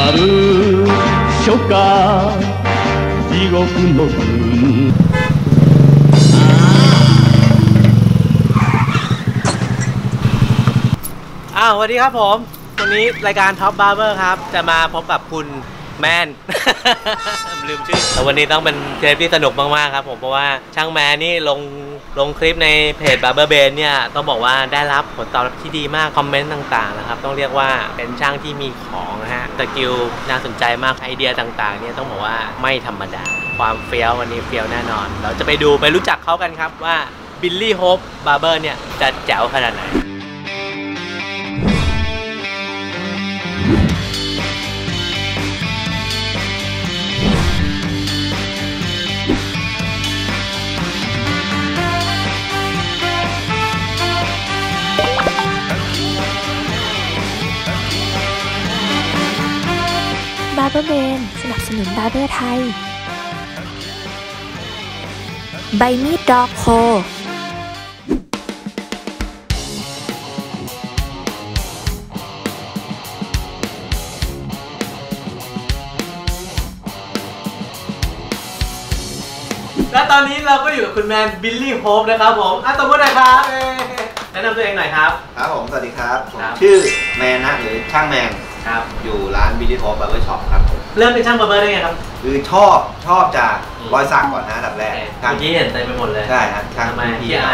る初夏地獄の軍สวัสดีครับผมวันนี้รายการท็อปบาร์เบอร์ครับจะมาพบกับคุณแมน ลืมชื่อแต่วันนี้ต้องเป็นเทปที่สนุกมากๆครับผมเพราะว่าช่างแมนนี่ลงคลิปในเพจ Barber Brain เนี่ยต้องบอกว่าได้รับผลตอบรับที่ดีมากคอมเมนต์ต่างๆนะครับต้องเรียกว่าเป็นช่างที่มีของนะฮะสกิลน่าสนใจมากไอเดียต่างๆเนี่ยต้องบอกว่าไม่ธรรมดาความเฟี้ยววันนี้เฟี้ยวแน่นอนเราจะไปรู้จักเขากันครับว่าบิลลี่โฮปบาร์เบอร์เนี่ยจะแจ๋วขนาดไหน Barber Brain สนับสนุนบาร์เบอร์ไทยใบมีดดอกโคและตอนนี้เราก็อยู่กับคุณแมนบิลลี่โฮปนะครับผมตบมือหน่อยครับแนะนำตัวเองหน่อยครับครับผมสวัสดีครับผมชื่อแมนนะหรือช่างแมนครับอยู่ร้านบิลลี่โฮปบาร์เบอร์ช็อปครับผมเริ่มเป็นช่างบาร์เบอร์ได้ไงครับคือชอบจากรอยสักก่อนนะอันดับแรกเมื่อกี้เห็นเต็มไปหมดเลยใช่ครับช่างขี้อาย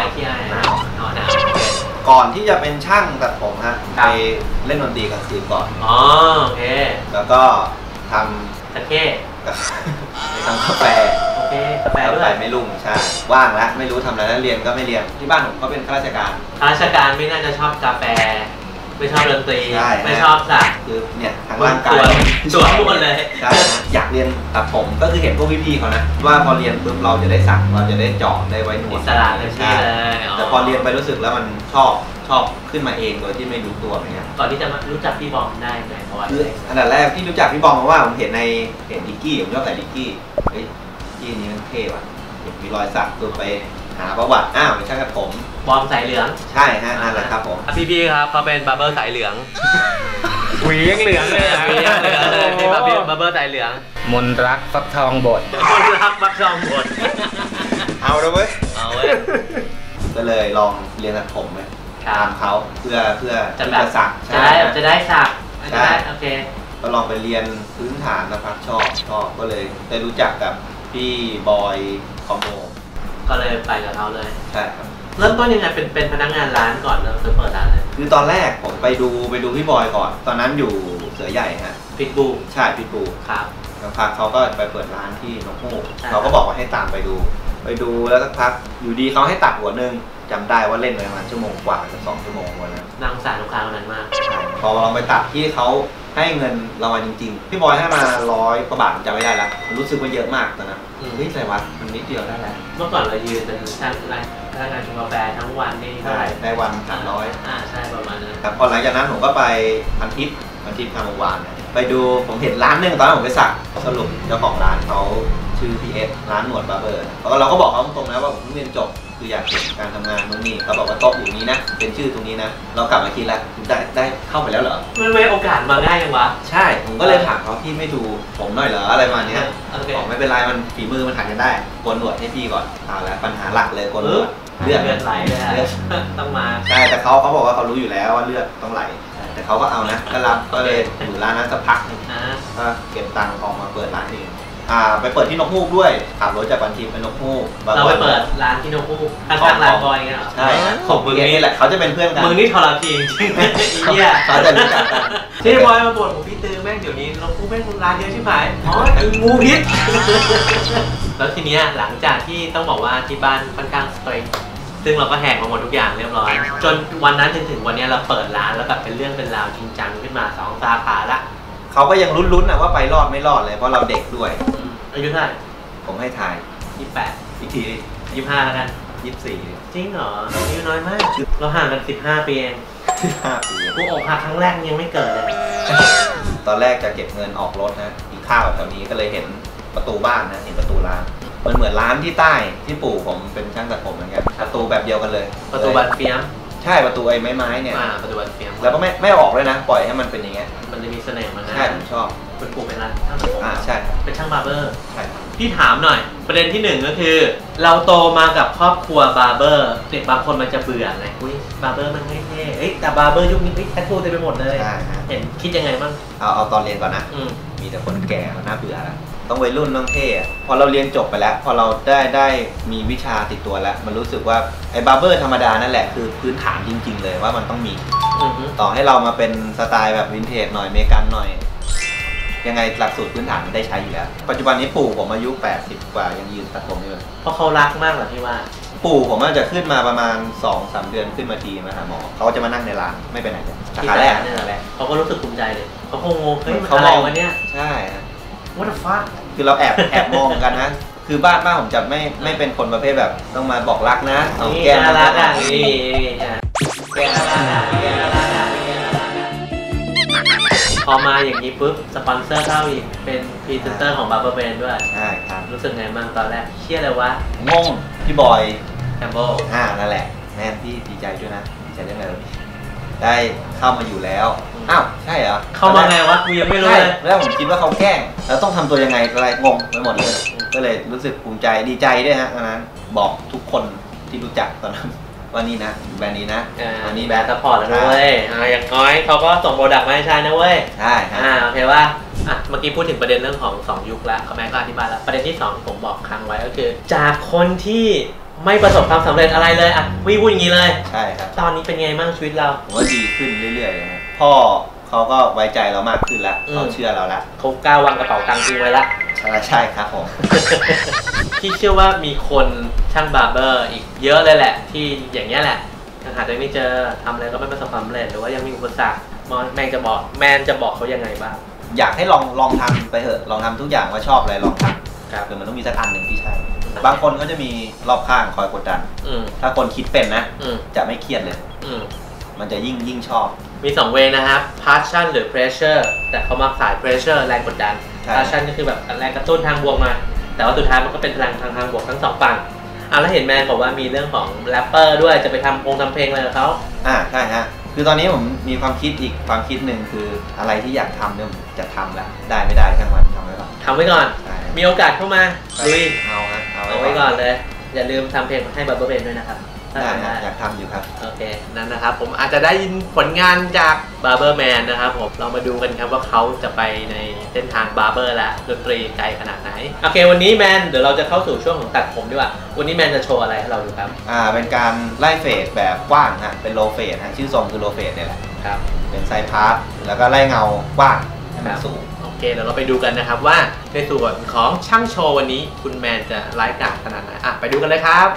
ก่อนที่จะเป็นช่างตัดผมฮะไปเล่นดนตรีกลางคืนก่อนโอเคแล้วก็ทำตะเข้ทำกาแฟโอเคกาแฟด้วยไม่รุ่งใช่ว่างแล้วไม่รู้ทำอะไรแล้วเรียนก็ไม่เรียนที่บ้านผมก็เป็นข้าราชการไม่น่าจะชอบกาแฟไม่ชอบดนตรีไม่ชอบสักคือเนี่ยทางร่างกายสวนหมดเลยใช่นะอยากเรียนตัดผมก็คือเห็นพวกพี่ๆเขานะว่าพอเรียนปุ๊บเราจะได้สักเราจะได้เจาะได้ไว้หนวดอิสระเลยใช่แต่พอเรียนไปรู้สึกแล้วมันชอบขึ้นมาเองโดยที่ไม่รู้ตัวอย่างเงี้ยก่อนที่จะมารู้จักพี่บอมได้ไงเพราะว่าอันดับแรกที่รู้จักพี่บอมเพราะว่าผมเห็นดิกกี้ผมชอบใส่ดิกกี้เฮ้ยดิกกี้นี้มันเท่ว่ะมีรอยสักตัวไปหาประวัติเป็นช่างตัดผมบอมสายเหลืองใช่ฮะนั่นแหละครับผมพี่ครับเขาเป็นบาร์เบอร์สายเหลืองหวียังเหลืองเลยพี่บาร์เบอร์สายเหลืองมนรักฟักทองบดเอาเลยเว้ยก็เลยลองเรียนตัดผมเลยตามเขาเพื่อจะสักจะได้สักโอเคก็ลองไปเรียนพื้นฐานนะครับชอบก็เลยได้รู้จักกับพี่บอยคอมโบก็เลยไปกับเขาเลยใช่ครับเริ่มต้นยังไงเป็นพนักงานร้านก่อนแล้วเปิดร้านเลยคือตอนแรกผมไปดูพี่บอยก่อนตอนนั้นอยู่เสือใหญ่ฮะพิทบูใช่พิทบูครับสักพักเขาก็ไปเปิดร้านที่นกฮูกเขาก็บอกว่าให้ตามไปดูแล้วสักพักอยู่ดีเขาให้ตัดหัวนึงจำได้ว่าเล่นไปประมาณชั่วโมงกว่าจะ2 ชั่วโมงวันนั้นนางสารลูกค้าคนนั้นมากพอลองไปตัดที่เขาให้เงินรางวัลจริงๆพี่บอยให้มา100 กว่าบาทจำไม่ได้แล้วรู้สึกว่าเยอะมากตอนนั้นเฮ้ยใส่วัดมันนิดเดียวได้แล้วเมื่อก่อนเรายืนเป็นช่างพนักงานชงกาแฟทั้งวันนี่ได้วัน300 ใช่ประมาณนั้นแต่พอหลังจากนั้นผมก็ไปพันทิพย์ทางโรงพยาบาลไปดูผมเห็นร้านนึงตอนนั้นผมไปสักสรุปเจ้าของร้านเขาชื่อพีเอสร้านหนวดบาร์เบอร์เราก็บอกเขาตรงๆนะว่าผมเพิ่งเรียนจบคืออยากเห็นการทำงานตรงนี้เขาบอกว่าโต๊ะอยู่นี้นะเป็นชื่อตรงนี้นะเรากลับมาคิดแล้วได้เข้าไปแล้วเหรอไม่โอกาสมาง่ายจังวะใช่ผมก็เลยถามเขาพี่ไม่ดูผมหน่อยเหรออะไรมาเนี้ยบอกไม่เป็นไรมันฝีมือมันถ่ายกันได้โกนหนวดให้พี่ก่อนเอาละปัญหาหลักเลยโกนหนวดเลือดไหลเลยต้องมาใช่แต่เขาบอกว่าเขารู้อยู่แล้วว่าเลือดต้องไหลแต่เขาก็เอานะก็รับก็เลยอยู่ร้านนั้นสักพักนึงก็เก็บตังค์ออกมาเปิดร้านเองไปเปิดที่นกฮูกด้วยขับรถจากบันทีไปนกฮูกเราไปเปิดร้านที่นกฮูกข้างๆร้านบอยเงี้ยใช่ของมึงนี่แหละเขาจะเป็นเพื่อนกันมึงนี่ทรพีจริงเขาจะรู้จักกันที่บอยมาบ่นผมพี่ตื้อแม่งเดี๋ยวนี้นกฮูกแม่งร้านเยอะชิบหายงูพิษแล้วทีนี้หลังจากที่ต้องบอกว่าที่บ้านค่อนข้างสตรีทซึ่งเราก็แหกมาหมดทุกอย่างเรียบร้อยจนวันนั้นถึงวันนี้เราเปิดร้านแล้วแบบเป็นเรื่องเป็นราวจริงจังขึ้นมา2 สาขาละเขาก็ยังลุ้นๆนะว่าไปรอดไม่รอดเลยเพราะเราเด็กด้วยอายุเท่าไหร่ผมให้ทาย 28 อีกที 25แล้วกัน 24 จริงเหรออายุน้อยมากเราห่างกัน15 ปีเอง 15 ปีกูอกหักครั้งแรกยังไม่เกิดเลยตอนแรกจะเก็บเงินออกรถนะกินข้าวแถวนี้ก็เลยเห็นประตูบ้านนะเห็นประตูร้านมันเหมือนร้านที่ใต้ที่ปู่ผมเป็นช่างตัดผมเหมือนกันประตูแบบเดียวกันเลยประตูบานเฟียมใใช่ประตูไอ้ไม้เนี่ยประตูอันเฟียมแล้วก็ไม่ออกเลยนะปล่อยให้มันเป็นอย่างเงี้ยมันจะมีเสน่ห์มันนะใช่ผมชอบเป็นกลุ่มเป็นร้านช่างตัดผมใช่เป็นช่างบาร์เบอร์ใช่พี่ถามหน่อยประเด็นที่1ก็คือเราโตมากับครอบครัวบาร์เบอร์เด็กบางคนมันจะเบื่อไงอุ้ยบาร์เบอร์มันไม่เท่แต่บาร์เบอร์ยุคนี้แทททูเต็มไปหมดเลยเห็นคิดยังไงบ้างเอาตอนเรียนก่อนนะมีแต่คนแก่มันน่าเบื่อแล้วต้องวัยรุ่นต้องเท่พอเราเรียนจบไปแล้วพอเราได้มีวิชาติดตัวแล้วมันรู้สึกว่าไอ้บาร์เบอร์ธรรมดานั่นแหละคือพื้นฐานจริงๆเลยว่ามันต้องมีต่อให้เรามาเป็นสไตล์แบบวินเทจหน่อยเมกันหน่อยยังไงหลักสูตรพื้นฐานมันได้ใช้อยู่แล้วปัจจุบันนี้ปู่ผมอายุ80กว่ายังยืนตัดผมอยู่เลยเพราะเขารักมากเหรอที่ว่าปู่ผมจะขึ้นมาประมาณ 2-3 เดือนขึ้นมาทีมาหาหมอเขาจะมานั่งในร้านไม่ไปไหนเลยสาขาแรกเขาก็รู้สึกภูมิใจเลยเขาคงงงเฮ้ยมันอะไรวะเนี่ยใช่ What the fuck คือเราแอบมองกันนะคือบ้านผมจะไม่เป็นคนประเภทแบบต้องมาบอกรักนะต้องแก้รักอ่ะนี่แก้รักพอมาอย่างนี้ปุ๊บสปอนเซอร์เข้าอีกเป็นพรีเซนเตอร์ของ Barber Brand ด้วยใช่ครับรู้สึกไงบ้างตอนแรกเชื่อเลยว่างงพี่บอยแคมโบนั่นแหละแม่พี่ดีใจด้วยนะดีใจด้วยนะได้เข้ามาอยู่แล้วอ้าวใช่เหรอเข้ามาไงวะกูยังไม่รู้เลยแล้วผมคิดว่าเขาแกล้งแล้วต้องทำตัวยังไงอะไรงงไปหมดเลยก็เลยรู้สึกภูมิใจดีใจด้วยฮะตอนนั้นบอกทุกคนที่รู้จักตอนนั้นว่านี่นะแบรนด์นี้นะวันนี้แบรนด์ซัพพอร์ตแล้วด้วยอย่างน้อยเขาก็ส่งโปรดักต์มาให้ใช้นะเว้ยใช่โอเคว่าเมื่อกี้พูดถึงประเด็นเรื่องของ2ยุคแล้วแม่ก็อธิบายแล้วประเด็นที่2ผมบอกค้างไว้ก็คือจากคนที่ไม่ประสบความสำเร็จอะไรเลยวิ่งอย่างนี้เลยใช่ครับตอนนี้เป็นไงบ้างชีวิตเราผมว่าดีขึ้นเรื่อยๆเลยครับพ่อเขาก็ไว้ใจเรามากขึ้นแล้วเขาเชื่อเราแล้วเขากล้าวางกระเป๋าตังค์ทิ้งไว้ละใช่ครับผมพี่เชื่อว่ามีคนช่างบาร์เบอร์อีกเยอะเลยแหละที่อย่างนี้แหละยังหาตัวไม่เจอทำอะไรก็ไม่ประสบความสำเร็จหรือว่ายังมีอุปสรรคแมนจะบอกเขายังไงบ้างอยากให้ลองทำไปเถอะลองทำทุกอย่างว่าชอบอะไรลองทำคือมันต้องมีสักอันหนึ่งที่ใช่บางคนเขาจะมีรอบข้างคอยกดดันถ้าคนคิดเป็นนะจะไม่เครียดเลยมันจะยิ่งชอบมี2 เวย์นะครับ passion หรือ pressure แต่เขามาสาย pressure แรงกดดัน passion ก็คือแบบแรงกระตุ้นทางบวกมาแต่ว่าสุดท้ายมันก็เป็นพลังทางบวกทั้ง2ฝั่งแล้วเห็นแมนบอกว่ามีเรื่องของแรปเปอร์ด้วยจะไปทำเพลงอะไรกับเขาใช่ฮะคือตอนนี้ผมมีความคิดอีกความคิดหนึ่งคืออะไรที่อยากทำเนี่ยจะทำแล้วได้ไม่ได้ช่างมันทำไว้ก่อนมีโอกาสเข้ามาลุยเอาไว้ก่อนเลยอย่าลืมทำเพลงให้Barber Brandด้วยนะครับอยากทำอยู่ครับโอเคนั่นนะครับผมอาจจะได้ยินผลงานจาก Barber Man นะครับผมเรามาดูกันครับว่าเขาจะไปในเส้นทาง Barber และดนตรีไกลขนาดไหนโอเควันนี้แมนเดี๋ยวเราจะเข้าสู่ช่วงของตัดผมดีกว่าวันนี้แมนจะโชว์อะไรให้เราดูครับเป็นการไล่เฟสแบบกว้างฮะเป็นโลเฟสฮะชื่อทรงคือโลเฟสเนี่ยแหละครับเป็นไซด์พาร์ทแล้วก็ไล่เงากว้างให้มันสูงโอเคเดี๋ยวเราไปดูกันนะครับว่าในส่วนของช่างโชว์วันนี้คุณแมนจะไล่กาดขนาดไหนไปดูกันเลยครับ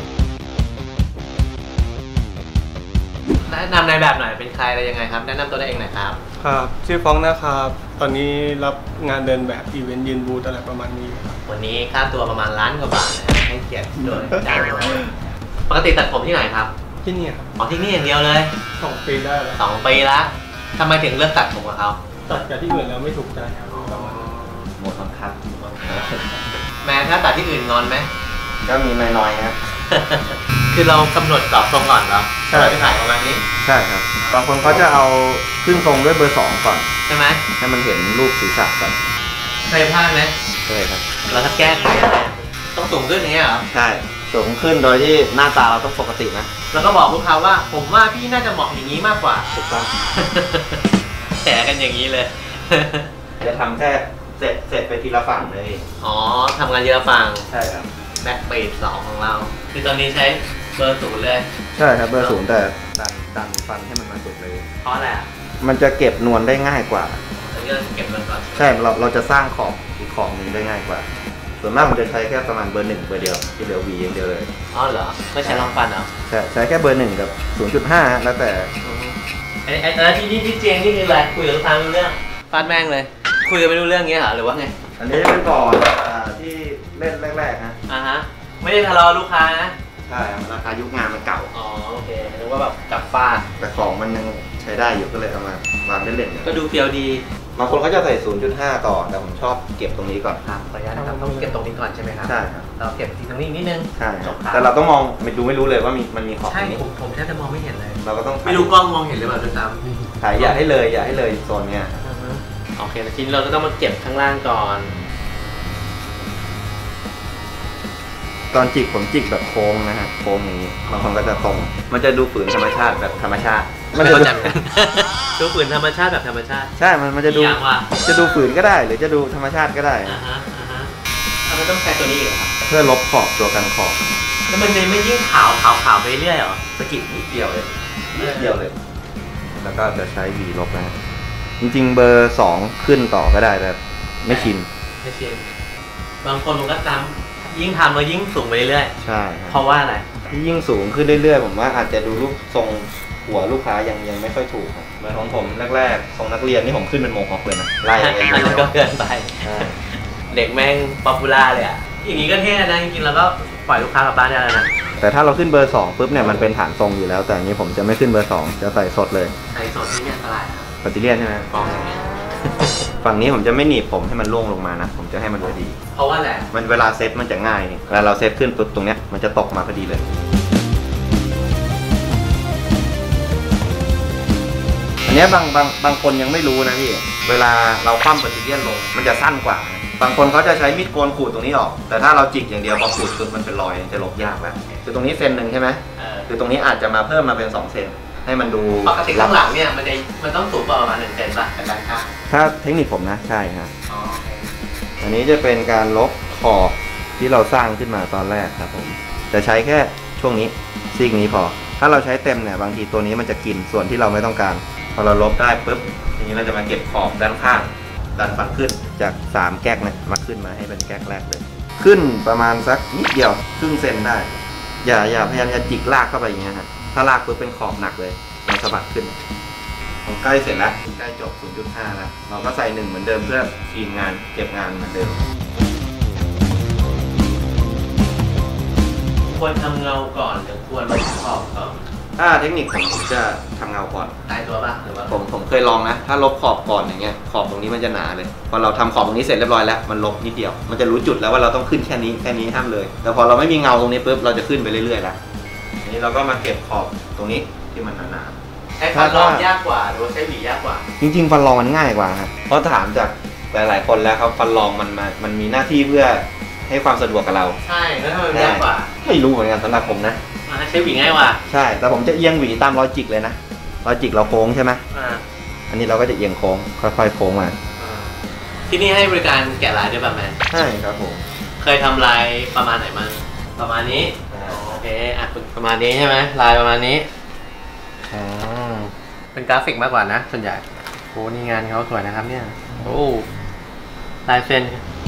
แนะนำในแบบหน่อยเป็นใครอะไรยังไงครับแนะนำตัวได้เองหน่อยครับครับชื่อฟ้องนะครับตอนนี้รับงานเดินแบบอีเวนต์ยืนบูธอะไรประมาณนี้วันนี้ค่าตัวประมาณ1,000,000 กว่าบาทนะให้เกียรติโดยจ้างปกติตัดผมที่ไหนครับที่นี่ครับที่นี่อย่างเดียวเลย 2 ปีได้แล้ว 2 ปีแล้วทำไมถึงเลือกตัดผมกับเขาตัดจากที่อื่นแล้วไม่ถูกใจครับหมดบังคับแม้ถ้าตัดที่อื่นงอนไหมก็มีน้อยๆครับคือเรากำหนดกรอบทรงก่อนเหรอใช่ที่ถ่ายประมาณนี้ใช่ครับบางคนเขาจะเอาขึ้นทรงด้วยเบอร์ 2ก่อนใช่ไหมให้มันเห็นรูปศีรษะก่อนเคยพลาดไหมเคยครับเราถ้าแก้ไขอะไรต้องสูงขึ้นอย่างเงี้ยเหรอใช่สูงขึ้นโดยที่หน้าตาเราต้องปกตินะแล้วก็บอกลูกค้าว่าผมว่าพี่น่าจะเหมาะอย่างนี้มากกว่าถูกต้องแฉกันอย่างนี้เลยจะทำแค่เสร็จไปทีละฝั่งเลยทำงานทีละฝั่งใช่ครับแบ็คเบส2ของเราคือตอนนี้ใช้เบอร์ 0เลยใช่ครับเบอร์ 0แต่ดันฟันให้มันมาสุดเลยเพราะอะไรมันจะเก็บนวลได้ง่ายกว่าเก็บนวลก่อนใช่เราจะสร้างขอบอีกขอบนึงได้ง่ายกว่าส่วนมากมันจะใช้แค่ประมาณเบอร์ 1เบอร์เดียวที่เหลือ V อย่างเดียวเลยเหรอไม่ใช้รองฟันเหรอใช้แค่เบอร์ 1กับ 0.5 แล้วแต่ที่เจียงนี่คืออะไรคุยกับลูกค้าไม่รู้เรื่องฟาดแม่งเลยคุยกันไม่รู้เรื่องเงี้ยเหรอหรือว่าไงอันนี้เป็นก่อนที่เล่นแรกๆนะไม่ได้ทะเลาะลูกค้านะใช่ราคายุคงานมันเก่าโอเคนึกว่าแบบจับฟาดแต่ของมันยังใช้ได้อยู่ก็เลยเอามาวางเล่นๆก็ดูเฟี้ยวดีบางคนเขาจะใส่ 0.5 ต่อแต่ผมชอบเก็บตรงนี้ก่อนครับขออนุญาตนะครับต้องเก็บตรงนี้ก่อนใช่ไหมครับใช่ครับเราเก็บที่ตรงนี้นิดนึงใช่จบครับแต่เราต้องมองไม่รู้เลยว่ามันมีขอบตใช่รงนี้ผมแทบจะมองไม่เห็นเลยเราก็ต้องไม่รู้กล้องมองเห็นหรือเปล่าด้วยซ้ถ่ายอย่าให้เลยโซนเนี้ยำโอเคแล้วทีนี้เราก็ต้องมาเก็บข้างล่างก่อนตอนจิกผมจิกแบบโค้งนะฮะโค้งอย่างนี้บางคนก็จะตรงมันจะดูฝืนธรรมชาติแบบธรรมชาติไม่เข้าใจเหมือนกันดูฝืนธรรมชาติแบบธรรมชาติใช่มันจะดูอย่างว่าจะดูฝืนก็ได้หรือจะดูธรรมชาติก็ได้เราไม่ต้องใช้ตัวนี้อีกเหรอครับเพื่อลบขอบตัวกันขอบแล้วมันจะไม่ยิ่งขาวไปเรื่อยเหรอสะกิดนิดเดียวเลยแล้วก็จะใช้วีลบนะฮะจริงๆเบอร์ 2 ขึ้นต่อก็ได้แต่ไม่ชินไม่ชินบางคนมันก็จำยิ่งทำมายิ่งสูงไปเรื่อยใช่เพราะว่าอะไรที่ยิ่งสูงขึ้นเรื่อยๆผมว่าอาจจะดูรูปทรงหัวลูกค้ายังไม่ค่อยถูกครับเหมือนของผมแรกๆทรงนักเรียนนี่ผมขึ้นเป็นโมฮอคเลยนะไล่ไปอันนั้นก็เกินไปใช่เด็กแม่งป๊อปปูล่าเลยอ่ะ อย่างนี้ก็เท่นะจริงๆแล้วก็ปล่อยลูกค้ากลับบ้านได้แล้วนะแต่ถ้าเราขึ้นเบอร์ 2ปุ๊บเนี่ยมันเป็นฐานทรงอยู่แล้วแต่อันนี้ผมจะไม่ขึ้นเบอร์ 2จะใส่สดเลยไอ้สดที่เนี่ยอันตรายครับปัตติเลียนใช่ไหมกองอย่างเงี้ยฝั่งนี้ผมจะไม่หนีบผมให้มันล่วงลงมานะผมจะให้มันพอดีเพราะว่าอะไรมันเวลาเซตมันจะง่ายนี่เวลาเราเซตขึ้นปุ๊บตรงเนี้ยมันจะตกมาพอดีเลย อันเนี้ยบางคนยังไม่รู้นะพี่เวลาเราคว่ำปัตติเลียนลงมันจะสั้นกว่านะบางคนเขาจะใช้มีดโกนขูดตรงนี้ออกแต่ถ้าเราจิกอย่างเดียวพอขูดปุ๊บมันเป็นรอยจะลบยากแล้วคือตรงนี้เซนหนึ่งใช่ไหมคือตรงนี้อาจจะมาเพิ่มมาเป็น2 เซนให้มันดูปกติข้างหลังเนี่ยมันต้องสูงกว่าประมาณ1 เซนป่ะจากด้านข้างถ้าเทคนิคผมนะใช่ครับอ๋อโอเคอันนี้จะเป็นการลบขอบที่เราสร้างขึ้นมาตอนแรกครับผมจะใช้แค่ช่วงนี้ซีกนี้พอถ้าเราใช้เต็มเนี่ยบางทีตัวนี้มันจะกินส่วนที่เราไม่ต้องการพอเราลบได้ปุ๊บทีนี้เราจะมาเก็บขอบด้านข้างดันฟันขึ้นจาก3แก๊กเนี่ยมาขึ้นมาให้เป็นแก๊กแรกเลยขึ้นประมาณสักนิดเดียวครึ่งเซนได้อย่าพยายามจะจิกลากเข้าไปอย่างเงี้ยฮะถ้าลากปุ๊บเป็นขอบหนักเลยมันสะบัดขึ้นผมใกล้เสร็จแล้วใกล้จบ 0.5 แล้วเราก็ใส่1เหมือนเดิมเพื่อทีมงานเก็บงานเหมือนเดิมควรทำเงาก่อนหรือควรลบขอบก่อนถ้าเทคนิคผมจะทำเงาก่อนตายตัวป่ะหรือว่าผมเคยลองนะถ้าลบขอบก่อนอย่างเงี้ยขอบตรงนี้มันจะหนาเลยพอเราทำขอบตรงนี้เสร็จเรียบร้อยแล้วมันลบนิดเดียวมันจะรู้จุดแล้วว่าเราต้องขึ้นแค่นี้ห้ามเลยแต่พอเราไม่มีเงาตรงนี้ปุ๊บเราจะขึ้นไปเรื่อยๆแล้วทีนี้เราก็มาเก็บขอบตรงนี้ที่มันหนาใช้ฟันรองยากกว่าหรือว่าใช้หวียากกว่าจริงๆฟันรองมันง่ายกว่าครับเพราะถามจากหลายๆคนแล้วครับฟันรองมันมีหน้าที่เพื่อให้ความสะดวกกับเราใช่แล้วทำไมมันยากกว่าไม่รู้เหมือนกันสำหรับผมนะใช้หวีง่ายกว่าใช่แต่ผมจะเอียงหวีตามรอยจิกเลยนะรอยจิกเราโค้งใช่ไหมอ่าอันนี้เราก็จะเอียงโค้งค่อยๆโค้งมาที่นี่ให้บริการแกะลายด้วยป่ะแมนใช่ครับผมเคยทำลายประมาณไหนมั้งประมาณนี้โอเคอ่ะประมาณนี้ใช่ไหมลายประมาณนี้เป็นกราฟิกมากกว่านะส่วนใหญ่โอ้นี่งานเขาสวยนะครับเนี่ยโอ้ลายเส้น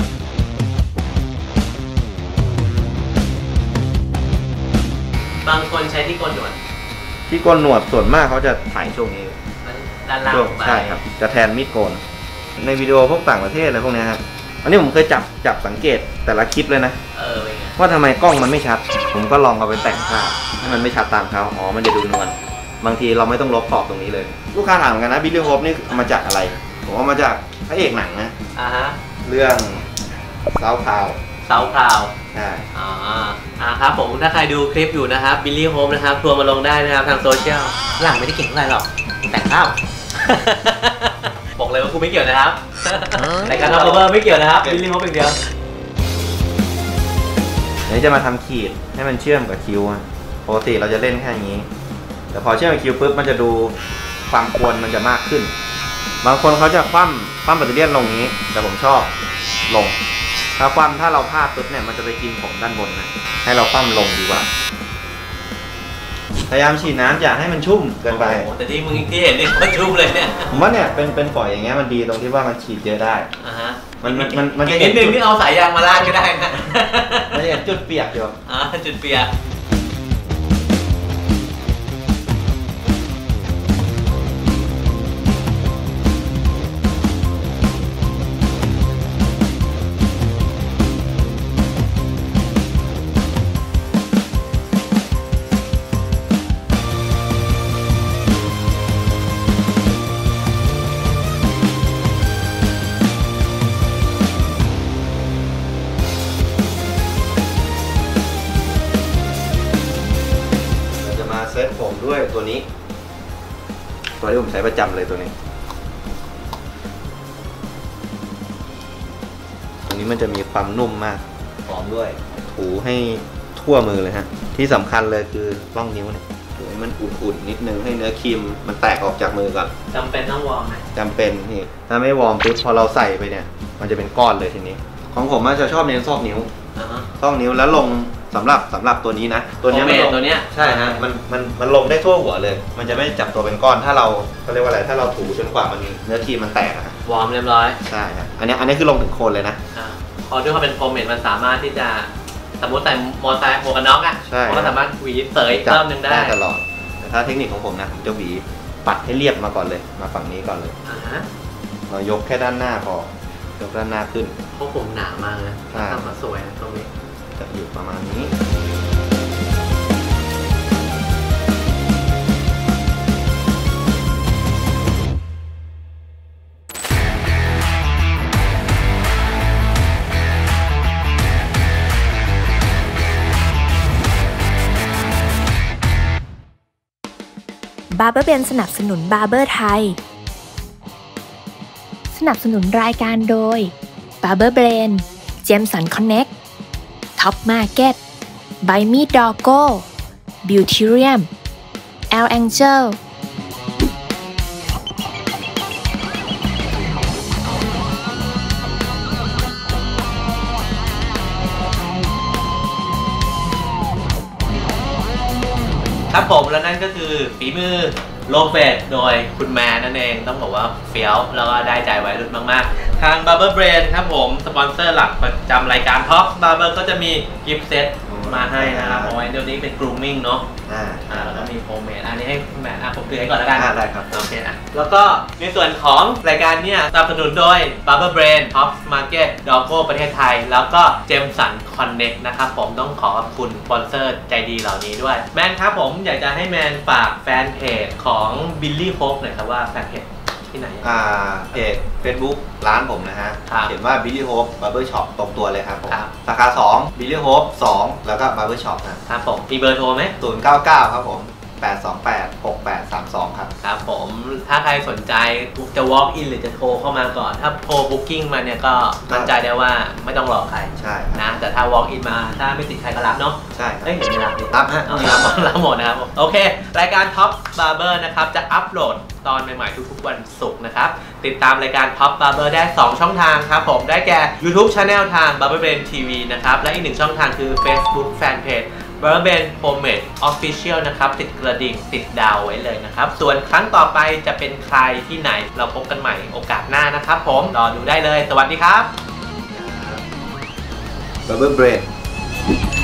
บางคนใช้ที่โกนหนวดที่โกนหนวดส่วนมากเขาจะถ่ายช่วงนี้ด้านล่างช่วงไปใช่ครับจะแทนมีดโกนในวิดีโอพวกต่างประเทศอะไรพวกเนี้ยครับอันนี้ผมเคยจับสังเกตแต่ละคลิปเลยนะเป็นไงว่าทำไมกล้องมันไม่ชัด ผมก็ลองเอาไปแต่งภาพให้มันไม่ชัดตามเขาอ๋อมันจะดูนวลบางทีเราไม่ต้องลบขอบตรงนี้เลย ลูกค้าถามกันนะบิลลี่โฮปนี่เอามาจากอะไรผมเอามาจากพระเอกหนังนะฮะเรื่องเซาพาวเสาพราวใช่ครับผมถ้าใครดูคลิปอยู่นะครับบิลลี่โฮมนะครับทัวร์มาลงได้นะครับทางโซเชียลหลังไม่ได้เก่งเท่าไหร่หรอกแต่งข้าว บอกเลยว่ากูไม่เกี่ยวนะครับแต่การทำโอเวอร์ไม่เกี่ยวนะครับบิลลี่โฮมเป็นเดียวเดี๋ยวจะมาทำขีดให้มันเชื่อมกับคิ้วอะปกติเราจะเล่นแค่นี้แต่พอเชื่อมกับคิ้วปุ๊บมันจะดูความกวนมันจะมากขึ้น บางคนเขาจะคว่ำปัตเตอร์เลียนลงนี้แต่ผมชอบลงถ้าเราพลาดปุ๊บเนี่ยมันจะไปกินผมด้านบนนะให้เราคว่ำลงดีกว่าพยายามฉีดน้ำอย่าให้มันชุ่มเกินไปโอ้แต่ที่มึงที่เห็นนี่ก็ชุ่มเลยเนี่ยผมว่าเนี่ยเป็นฝอยอย่างเงี้ยมันดีตรงที่ว่ามันฉีดเยอะได้ มันจะนิดนึงที่เอาสายยางมาลาดก็ได้นะมันจะเห็นจุดเปียกอยู่จุดเปียกตัวนี้ที่ผมใช้ประจำเลยตัวนี้มันจะมีความนุ่มมากหอมด้วยถูให้ทั่วมือเลยฮะที่สำคัญเลยคือร่องนิ้วเนี่ยถูให้มันอุ่นๆนิดนึงให้เนื้อครีมมันแตกออกจากมือก่อนจำเป็นต้องวอร์มไหมจำเป็นนี่ถ้าไม่วอร์มปุ๊บพอเราใส่ไปเนี่ยมันจะเป็นก้อนเลยทีนี้ของผมจะชอบเน้นซอกนิ้วซอกนิ้วแล้วลงสำหรับตัวนี้นะตัวนี้ใช่ฮะมันลงได้ทั่วหัวเลยมันจะไม่จับตัวเป็นก้อนถ้าเราเรียกว่าอะไรถ้าเราถูจนกว่ามันเนื้อครีมมันแตกอะวอร์มเรียบร้อยใช่ครับอันนี้คือลงถึงโคนเลยนะพอด้วยความเป็นโฟมเมดมันสามารถที่จะสมมติใส่มอเตอร์ไซค์หมวกกันน็อกอ่ะมันก็สามารถหวีเสยเพิ่มนึงได้ตลอดแต่ถ้าเทคนิคของผมนะผมจะหวีปัดให้เรียบมาก่อนเลยมาฝั่งนี้ก่อนเลยเรายกแค่ด้านหน้าพอยกด้านหน้าขึ้นเพราะผมหนามากนะทำมาสวยตรงนี้จะอยู่ประมาณนี้ Barberben สนับสนุน Barber ไทยสนับสนุนรายการโดย Barberben Jameson Connect Top Market By Me Doggo Beautyrium L Angel ครับผมและนั่นก็คือฝีมือโลเฟดโดยคุณแมนนั่นเองต้องบอกว่าเฟี้ยวแล้วก็ได้ใจวัยรุ่นมากๆทาง Barber Brain ครับผมสปอนเซอร์หลักประจำรายการ Top Barber ก็จะมีกิฟต์เซตมาให้นะครับเอาไว้เดี๋ยวนี้เป็น grooming เนาะแล้วก็มีโฟมเมดอันนี้ให้คุณแมนผมถือให้ก่อนแล้วกันได้ครับโอเคแล้วก็ในส่วนของรายการเนี่ยสนับสนุนโดย Barber Brain Top Market Doggo ประเทศไทยแล้วก็ Jameson Connect นะครับผมต้องขอบคุณสปอนเซอร์ใจดีเหล่านี้ด้วยแมนครับผมอยากจะให้แมนฝากแฟนเพจของ Billy Hope หน่อยครับว่าแฟนเพจที่ไหนเพจ Facebook ร้านผมนะฮะเขียนว่า Billy Hope Barber Shop ตรงตัวเลยครับผมสาขา2 Billy Hope 2แล้วก็ Barber Shop ครับผมมีเบอร์โทรไหม 099ครับผม8286832ครับผมถ้าใครสนใจจะ walk in หรือจะโทรเข้ามาก่อนถ้าโทร booking มาเนี่ยก็มั่นใจได้ว่าไม่ต้องรอใครใช่นะแต่ถ้า walk in มาถ้าไม่ติดใครก็รับเนาะใช่เห็นไหมรับฮะรับหมดนะครับโอเครายการ Top Barber นะครับจะอัปโหลดตอนใหม่ๆทุกๆวันศุกร์นะครับติดตามรายการ Top Barber ได้2ช่องทางครับผมได้แก่ YouTube Channel ทาง Barberben TV นะครับและอีก1ช่องทางคือ Facebook Fanpage Barberben Homemade Official นะครับติดกระดิ่งติดดาวไว้เลยนะครับส่วนครั้งต่อไปจะเป็นใครที่ไหนเราพบกันใหม่โอกาสหน้านะครับผมรอดูได้เลยสวัสดีครับ Barberben